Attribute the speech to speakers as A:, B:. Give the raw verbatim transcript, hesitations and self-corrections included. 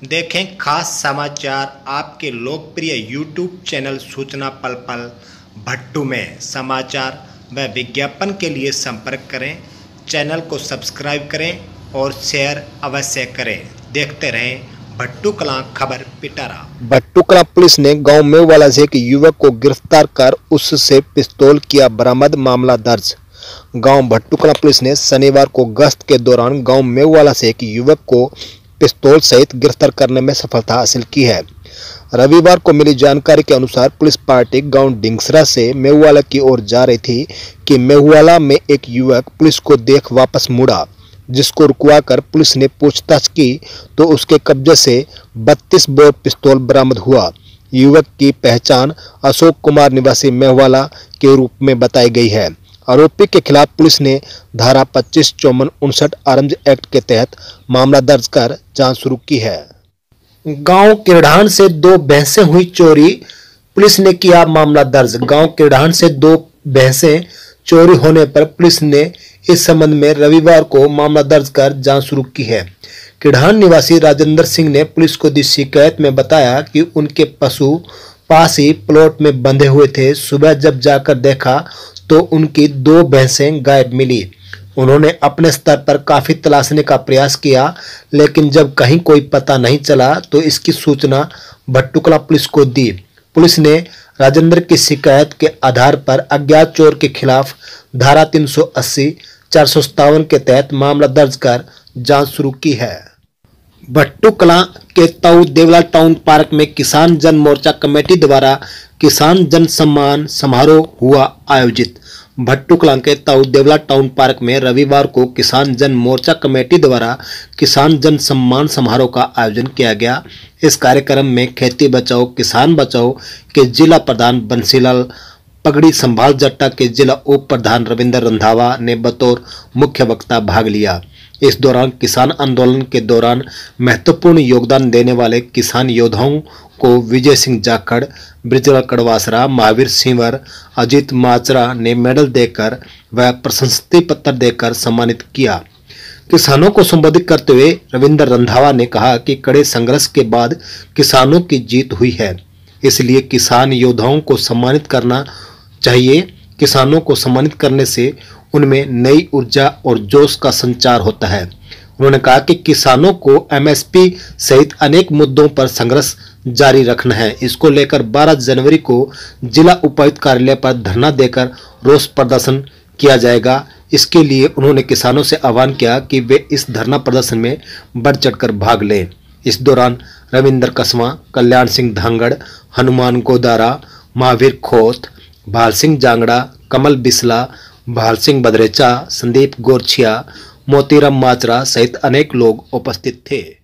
A: देखें खास समाचार आपके लोकप्रिय यूट्यूब चैनल सूचना पल पल भट्टू में। समाचार व विज्ञापन के लिए संपर्क करें, चैनल को सब्सक्राइब करें और शेयर अवश्य करें। देखते रहें भट्टू कलां खबर पिटारा।
B: भट्टू कलां पुलिस ने गांव मेववाला से एक युवक को गिरफ्तार कर उससे पिस्तौल किया बरामद, मामला दर्ज। गांव भट्टू कलां पुलिस ने शनिवार को गश्त के दौरान गांव मेववाला से एक युवक को पिस्तौल सहित गिरफ्तार करने में सफलता हासिल की है। रविवार को मिली जानकारी के अनुसार पुलिस पार्टी गांव डिंगसरा से मेववाला की ओर जा रही थी कि मेववाला में एक युवक पुलिस को देख वापस मुड़ा, जिसको रुकवाकर पुलिस ने पूछताछ की तो उसके कब्जे से बत्तीस बोर पिस्तौल बरामद हुआ। युवक की पहचान अशोक कुमार निवासी मेववाला के रूप में बताई गई है। आरोपी के खिलाफ पुलिस ने धारा पच्चीस चौवन उनसठ आर्म्स एक्ट के तहत मामला दर्ज कर जांच शुरू की है। गांव किरढ़ान से दो भैंसें हुई चोरी, पुलिस ने किया मामला दर्ज। गांव किरढ़ान से दो भैंसें चोरी होने पर पुलिस ने इस संबंध में रविवार को मामला दर्ज कर जांच शुरू की है। किरढ़ान निवासी राजेंद्र सिंह ने पुलिस को दी शिकायत में बताया कि उनके पशु पास ही प्लॉट में बंधे हुए थे। सुबह जब जाकर देखा तो उनकी दो भैंसें गायब मिली। उन्होंने अपने स्तर पर काफी तलाशने का प्रयास किया, लेकिन जब कहीं कोई पता नहीं चला तो इसकी सूचना भट्टू कलां पुलिस को दी। पुलिस ने राजेंद्र की शिकायत के आधार पर अज्ञात चोर के खिलाफ धारा तीन सौ अस्सी चार सौ सत्तावन के तहत मामला दर्ज कर जांच शुरू की है। भट्टू कलां के ताऊ देवलाल टाउन पार्क में किसान जन मोर्चा कमेटी द्वारा किसान जन सम्मान समारोह हुआ आयोजित। भट्टू कलां के ताऊ देवलाल टाउन पार्क में रविवार को किसान जन मोर्चा कमेटी द्वारा किसान जन सम्मान समारोह का आयोजन किया गया। इस कार्यक्रम में खेती बचाओ किसान बचाओ के जिला प्रधान बंसीलाल, पगड़ी संभाल जट्टा के जिला उप प्रधान रविंद्र रंधावा ने बतौर मुख्य वक्ता भाग लिया। इस दौरान किसान आंदोलन के दौरान महत्वपूर्ण योगदान देने वाले किसान योद्धाओं को विजय सिंह जाखड़, ब्रिजलाल कड़वासरा, महावीर सिंवर, अजीत माचरा ने मेडल देकर व प्रशस्ति पत्र देकर सम्मानित किया। किसानों को संबोधित करते हुए रविंद्र रंधावा ने कहा कि कड़े संघर्ष के बाद किसानों की जीत हुई है, इसलिए किसान योद्धाओं को सम्मानित करना चाहिए। किसानों को सम्मानित करने से उनमें नई ऊर्जा और जोश का संचार होता है। उन्होंने कहा कि किसानों को एमएसपी सहित अनेक मुद्दों पर संघर्ष जारी रखना है। इसको लेकर बारह जनवरी को जिला उपायुक्त कार्यालय पर धरना देकर रोष प्रदर्शन किया जाएगा। इसके लिए उन्होंने किसानों से आह्वान किया कि वे इस धरना प्रदर्शन में बढ़ चढ़कर भाग लें। इस दौरान रविंद्र कसवा, कल्याण सिंह धांगड़, हनुमान गोदारा, महावीर खोत, भाल सिंह जांगड़ा, कमल बिस्ला, भाल सिंह बदरेचा, संदीप गोरछिया, मोतीराम माचरा सहित अनेक लोग उपस्थित थे।